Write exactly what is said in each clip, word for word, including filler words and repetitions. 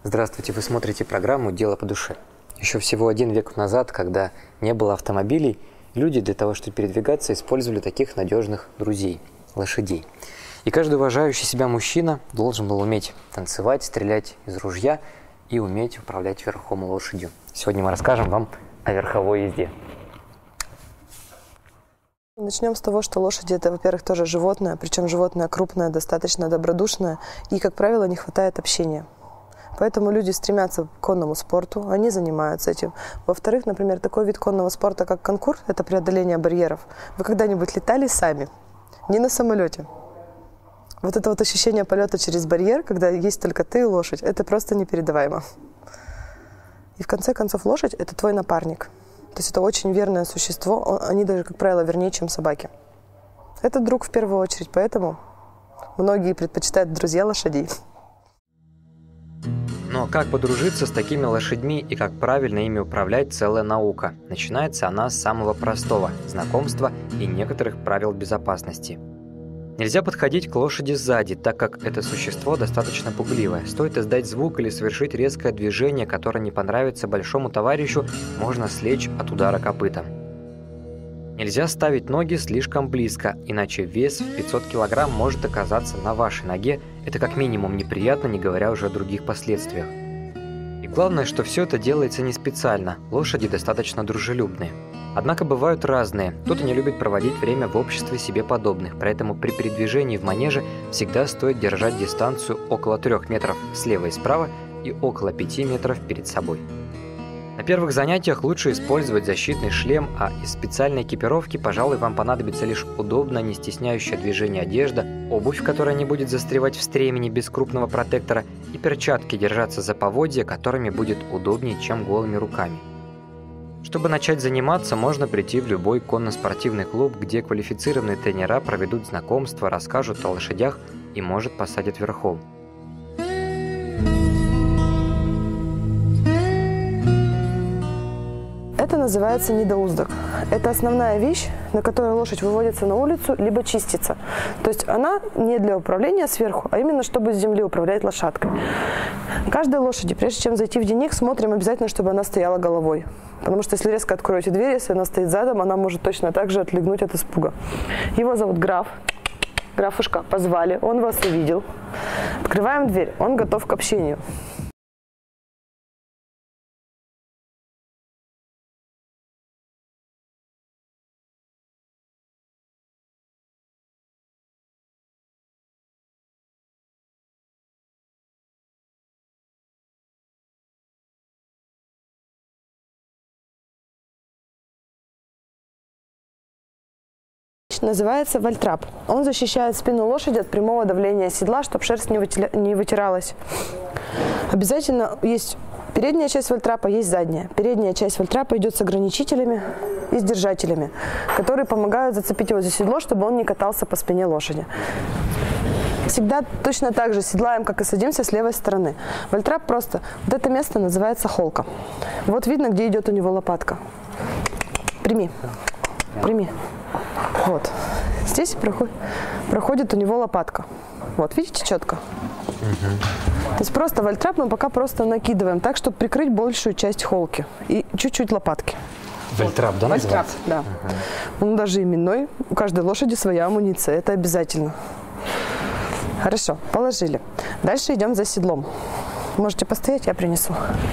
Здравствуйте, вы смотрите программу «Дело по душе». Еще всего один век назад, когда не было автомобилей, люди для того, чтобы передвигаться, использовали таких надежных друзей – лошадей. И каждый уважающий себя мужчина должен был уметь танцевать, стрелять из ружья и уметь управлять верхом лошадью. Сегодня мы расскажем вам о верховой езде. Начнем с того, что лошади – это, во-первых, тоже животное, причем животное крупное, достаточно добродушное, и, как правило, не хватает общения. Поэтому люди стремятся к конному спорту, они занимаются этим. Во-вторых, например, такой вид конного спорта, как конкур – это преодоление барьеров. Вы когда-нибудь летали сами? Не на самолете. Вот это вот ощущение полета через барьер, когда есть только ты и лошадь, это просто непередаваемо. И в конце концов лошадь – это твой напарник. То есть это очень верное существо, они даже, как правило, вернее, чем собаки. Это друг в первую очередь, поэтому многие предпочитают друзья лошадей. Но как подружиться с такими лошадьми и как правильно ими управлять – целая наука. Начинается она с самого простого – знакомства и некоторых правил безопасности. Нельзя подходить к лошади сзади, так как это существо достаточно пугливое. Стоит издать звук или совершить резкое движение, которое не понравится большому товарищу, можно слечь от удара копытом. Нельзя ставить ноги слишком близко, иначе вес в пятьсот килограмм может оказаться на вашей ноге. Это как минимум неприятно, не говоря уже о других последствиях. И главное, что все это делается не специально, лошади достаточно дружелюбные. Однако бывают разные, кто-то не любит проводить время в обществе себе подобных, поэтому при передвижении в манеже всегда стоит держать дистанцию около трёх метров слева и справа и около пяти метров перед собой. На первых занятиях лучше использовать защитный шлем, а из специальной экипировки, пожалуй, вам понадобится лишь удобная, не стесняющая движение одежда, обувь, которая не будет застревать в стремени без крупного протектора, и перчатки держаться за поводья, которыми будет удобнее, чем голыми руками. Чтобы начать заниматься, можно прийти в любой конно-спортивный клуб, где квалифицированные тренера проведут знакомство, расскажут о лошадях и, может, посадят верхом. Это называется недоуздок. Это основная вещь, на которой лошадь выводится на улицу, либо чистится. То есть она не для управления сверху, а именно чтобы с земли управлять лошадкой. Каждой лошади, прежде чем зайти в денник, смотрим обязательно, чтобы она стояла головой. Потому что если резко откроете дверь, если она стоит задом, она может точно так же отлегнуть от испуга. Его зовут граф. Графушка, позвали, он вас увидел. Открываем дверь, он готов к общению. Называется вальтрап. Он защищает спину лошади от прямого давления седла, чтобы шерсть не вытиралась. Обязательно есть передняя часть вальтрапа, есть задняя. Передняя часть вальтрапа идет с ограничителями и с держателями, которые помогают зацепить его за седло, чтобы он не катался по спине лошади. Всегда точно так же седлаем, как и садимся с левой стороны. Вальтрап просто, вот это место называется холка. Вот видно, где идет у него лопатка. Прими, прими. Вот. Здесь проходит, проходит у него лопатка. Вот, видите, четко? Угу. То есть просто вальтрап мы пока просто накидываем так, чтобы прикрыть большую часть холки и чуть-чуть лопатки. Вальтрап, да, вальтрап, называется? да. Угу. Он даже именной. У каждой лошади своя амуниция. Это обязательно. Хорошо, положили. Дальше идем за седлом. Можете постоять, я принесу.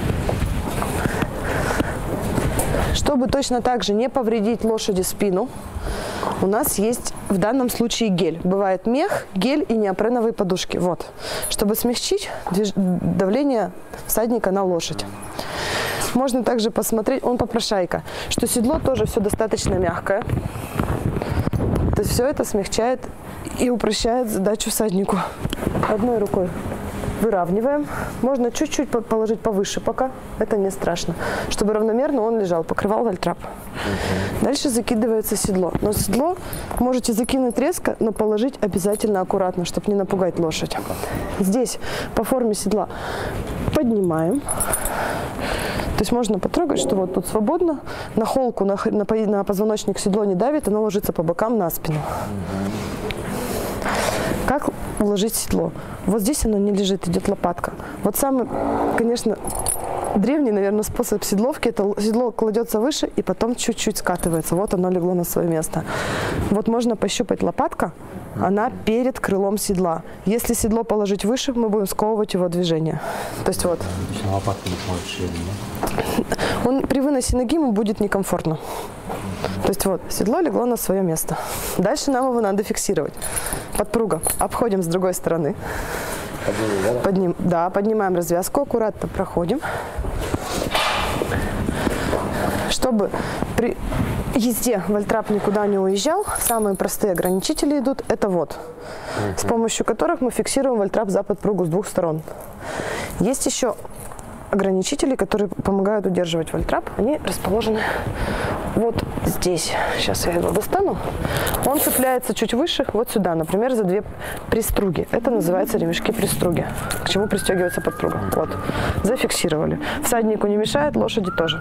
Чтобы точно так же не повредить лошади спину, у нас есть в данном случае гель. Бывает мех, гель и неопреновые подушки. Вот. Чтобы смягчить движ... давление всадника на лошадь. Можно также посмотреть, он попрошайка, что седло тоже все достаточно мягкое. То есть все это смягчает и упрощает задачу всаднику. Одной рукой выравниваем. Можно чуть-чуть положить повыше пока, это не страшно. Чтобы равномерно он лежал, покрывал вальтрап. Uh-huh. Дальше закидывается седло. Но седло можете закинуть резко, но положить обязательно аккуратно, чтобы не напугать лошадь. Здесь по форме седла поднимаем. То есть можно потрогать, что вот тут свободно. На холку, на, на, на позвоночник седло не давит, оно ложится по бокам на спину. Uh-huh. Как уложить седло. Вот здесь оно не лежит, идет лопатка. Вот самый, конечно, древний, наверное, способ седловки – это седло кладется выше и потом чуть-чуть скатывается. Вот оно легло на свое место. Вот можно пощупать лопатка, она перед крылом седла. Если седло положить выше, мы будем сковывать его движение. То есть вот. Лопатка не может шире, да? Он при выносе ноги ему будет некомфортно. То есть вот, седло легло на свое место. Дальше нам его надо фиксировать. Подпруга. Обходим с другой стороны. Подними, да? Подним, да, поднимаем развязку, аккуратно проходим. Чтобы при езде вольтрап никуда не уезжал, самые простые ограничители идут, это вот, uh-huh. с помощью которых мы фиксируем вольтрап за подпругу с двух сторон. Есть еще ограничители, которые помогают удерживать вольтрап. Они расположены вот здесь. Сейчас я его достану. Он цепляется чуть выше, вот сюда, например, за две приструги. Это называется ремешки-приструги, к чему пристегивается подпруга. Вот, зафиксировали. Всаднику не мешает, лошади тоже.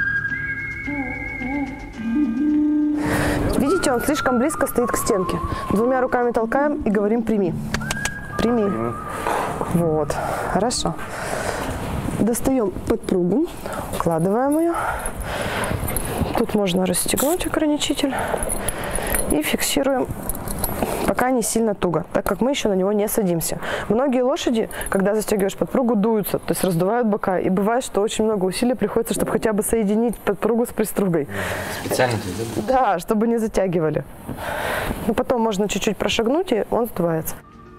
Видите, он слишком близко стоит к стенке. Двумя руками толкаем и говорим «прими». Прими. Вот, хорошо. Достаем подпругу, укладываем ее. Тут можно расстегнуть ограничитель и фиксируем, пока не сильно туго, так как мы еще на него не садимся. Многие лошади, когда застегиваешь подпругу, дуются, то есть раздувают бока. И бывает, что очень много усилий приходится, чтобы хотя бы соединить подпругу с пристругой. Специально? Да, чтобы не затягивали. Но потом можно чуть-чуть прошагнуть, и он сдувается.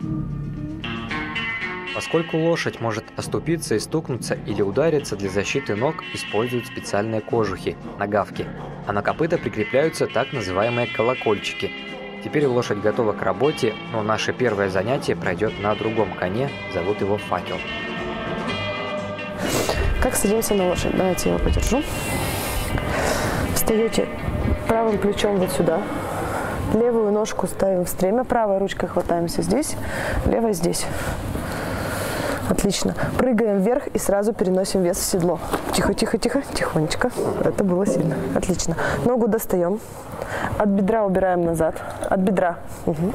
Поскольку лошадь может оступиться и стукнуться или удариться, для защиты ног используют специальные кожухи – нагавки, а на копыта прикрепляются так называемые колокольчики. Теперь лошадь готова к работе, но наше первое занятие пройдет на другом коне, зовут его Факел. Как садимся на лошадь? Давайте я его подержу. Встаете правым плечом вот сюда. Левую ножку ставим в стремя, правой ручкой хватаемся здесь, левой здесь. Отлично. Прыгаем вверх и сразу переносим вес в седло. Тихо, тихо, тихо, тихонечко. Это было сильно. Отлично. Ногу достаем. От бедра убираем назад. От бедра. Угу.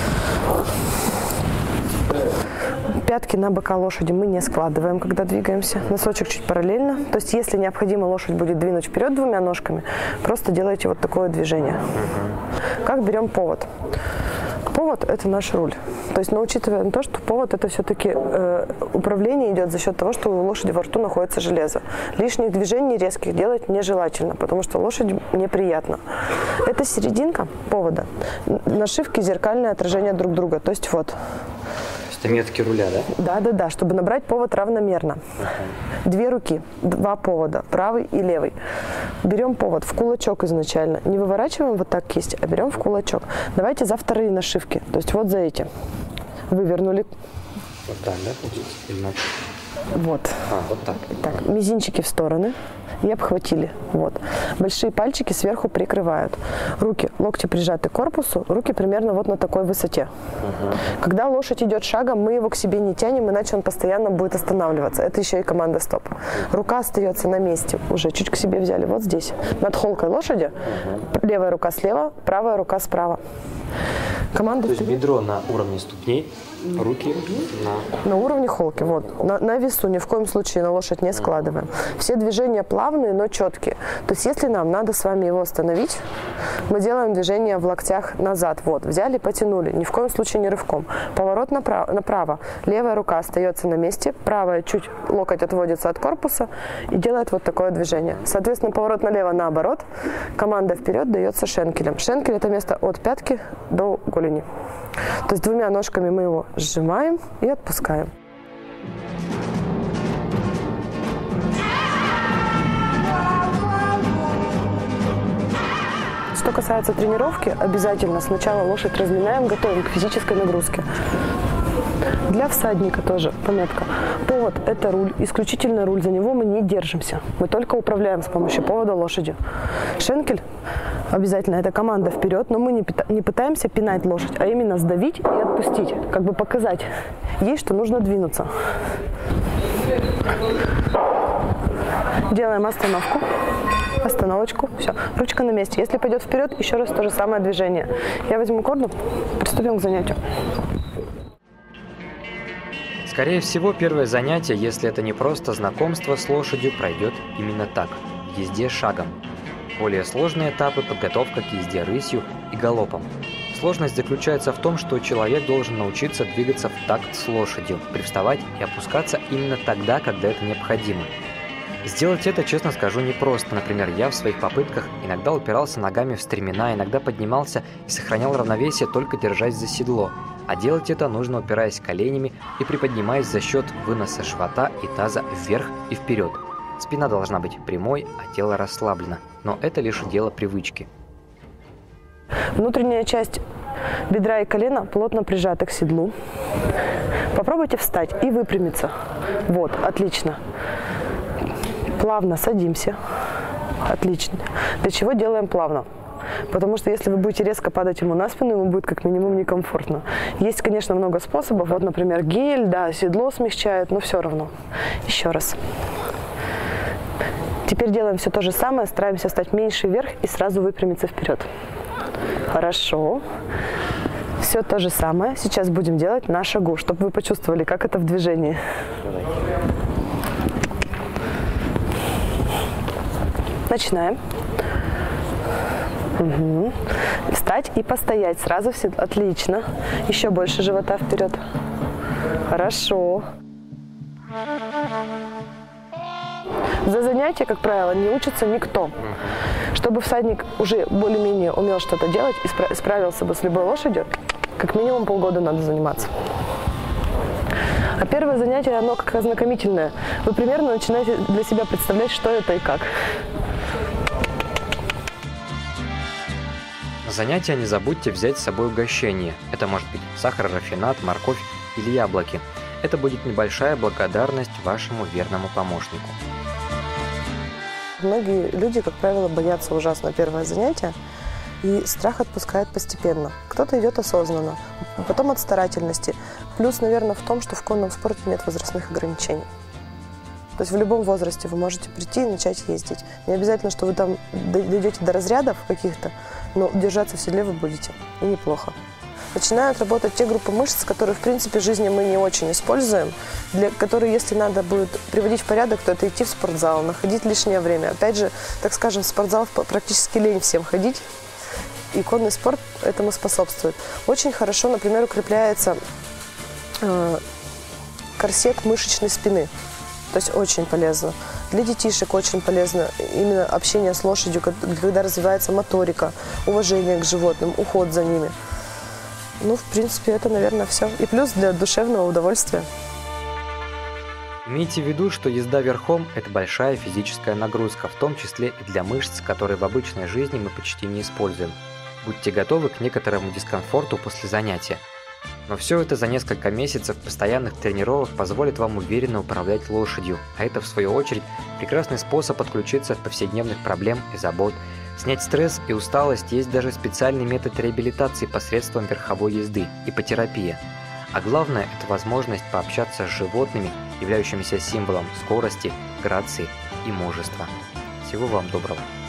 Пятки на бока лошади мы не складываем, когда двигаемся. Носочек чуть параллельно. То есть, если необходимо, лошадь будет двинуть вперед двумя ножками, просто делайте вот такое движение. Как берем повод? Повод – это наш руль. То есть, но учитывая то, что повод – это все-таки э, управление идет за счет того, что у лошади во рту находится железо. Лишних движений резких делать нежелательно, потому что лошади неприятно. Это серединка повода. Нашивки – зеркальное отражение друг друга. То есть вот. Это метки руля, да? Да, да, да, чтобы набрать повод равномерно. Uh-huh. Две руки, два повода, правый и левый. Берем повод в кулачок изначально. Не выворачиваем вот так кисть, а берем в кулачок. Давайте за вторые нашивки. То есть вот за эти. Вывернули. Вот так, да? Или вот. А, вот так. Так, мизинчики в стороны. И обхватили. Вот. Большие пальчики сверху прикрывают. Руки, локти прижаты к корпусу, руки примерно вот на такой высоте. Угу. Когда лошадь идет шагом, мы его к себе не тянем, иначе он постоянно будет останавливаться. Это еще и команда стоп. Рука остается на месте. Уже чуть к себе взяли. Вот здесь. Над холкой лошади. Угу. Левая рука слева, правая рука справа. Команда. То есть бедро на уровне ступней, руки на... На уровне холки, вот. На, на весу ни в коем случае на лошадь не складываем. Все движения плавные, но четкие. То есть если нам надо с вами его остановить, мы делаем движение в локтях назад. Вот, взяли, потянули. Ни в коем случае не рывком. Поворот направо. направо. Левая рука остается на месте, правая чуть локоть отводится от корпуса и делает вот такое движение. Соответственно, поворот налево наоборот. Команда вперед дается шенкелем. Шенкель – это место от пятки до голени. То есть двумя ножками мы его сжимаем и отпускаем. Что касается тренировки, обязательно сначала лошадь разминаем, готовим к физической нагрузке. Для всадника тоже пометка. Повод – это руль, исключительно руль, за него мы не держимся. Мы только управляем с помощью повода лошадью. Шенкель обязательно – это команда вперед, но мы не, не пытаемся пинать лошадь, а именно сдавить и отпустить, как бы показать ей, что нужно двинуться. Делаем остановку. Остановочку, все, ручка на месте. Если пойдет вперед, еще раз то же самое движение. Я возьму корду, приступим к занятию. Скорее всего, первое занятие, если это не просто знакомство с лошадью, пройдет именно так – езде шагом. Более сложные этапы – подготовка к езде рысью и галопом. Сложность заключается в том, что человек должен научиться двигаться в такт с лошадью, привставать и опускаться именно тогда, когда это необходимо. Сделать это, честно скажу, непросто. Например, я в своих попытках иногда упирался ногами в стремена, иногда поднимался и сохранял равновесие, только держась за седло. А делать это нужно, упираясь коленями и приподнимаясь за счет выноса живота и таза вверх и вперед. Спина должна быть прямой, а тело расслаблено. Но это лишь дело привычки. Внутренняя часть бедра и колена плотно прижаты к седлу. Попробуйте встать и выпрямиться. Вот, отлично. Плавно садимся. Отлично. Для чего делаем плавно? Потому что если вы будете резко падать ему на спину, ему будет как минимум некомфортно. Есть, конечно, много способов. Вот, например, гель, да, седло смягчает, но все равно. Еще раз. Теперь делаем все то же самое, стараемся стать меньше вверх и сразу выпрямиться вперед. Хорошо. Все то же самое сейчас будем делать на шагу, чтобы вы почувствовали, как это в движении. Начинаем. Угу. Встать и постоять сразу все. Отлично. Еще больше живота вперед. Хорошо. За занятие, как правило, не учится никто. Чтобы всадник уже более-менее умел что-то делать и спра- справился бы с любой лошадью, как минимум полгода надо заниматься. А первое занятие, оно как ознакомительное. Вы примерно начинаете для себя представлять, что это и как. На занятия не забудьте взять с собой угощение. Это может быть сахар, рафинад, морковь или яблоки. Это будет небольшая благодарность вашему верному помощнику. Многие люди, как правило, боятся ужасно первое занятие, и страх отпускает постепенно. Кто-то идет осознанно, потом от старательности. Плюс, наверное, в том, что в конном спорте нет возрастных ограничений. То есть в любом возрасте вы можете прийти и начать ездить. Не обязательно, что вы там дойдете до разрядов каких-то, но держаться в седле вы будете, и неплохо. Начинают работать те группы мышц, которые, в принципе, в жизни мы не очень используем, для которые, если надо будет приводить в порядок, то это идти в спортзал, находить лишнее время. Опять же, так скажем, в спортзал практически лень всем ходить, и конный спорт этому способствует. Очень хорошо, например, укрепляется э, корсет мышечной спины. То есть очень полезно. Для детишек очень полезно именно общение с лошадью, когда развивается моторика, уважение к животным, уход за ними. Ну, в принципе, это, наверное, все. И плюс для душевного удовольствия. Имейте в виду, что езда верхом – это большая физическая нагрузка, в том числе и для мышц, которые в обычной жизни мы почти не используем. Будьте готовы к некоторому дискомфорту после занятия. Но все это за несколько месяцев постоянных тренировок позволит вам уверенно управлять лошадью, а это, в свою очередь, прекрасный способ отключиться от повседневных проблем и забот, снять стресс и усталость. Есть даже специальный метод реабилитации посредством верховой езды – иппотерапия. А главное – это возможность пообщаться с животными, являющимися символом скорости, грации и мужества. Всего вам доброго!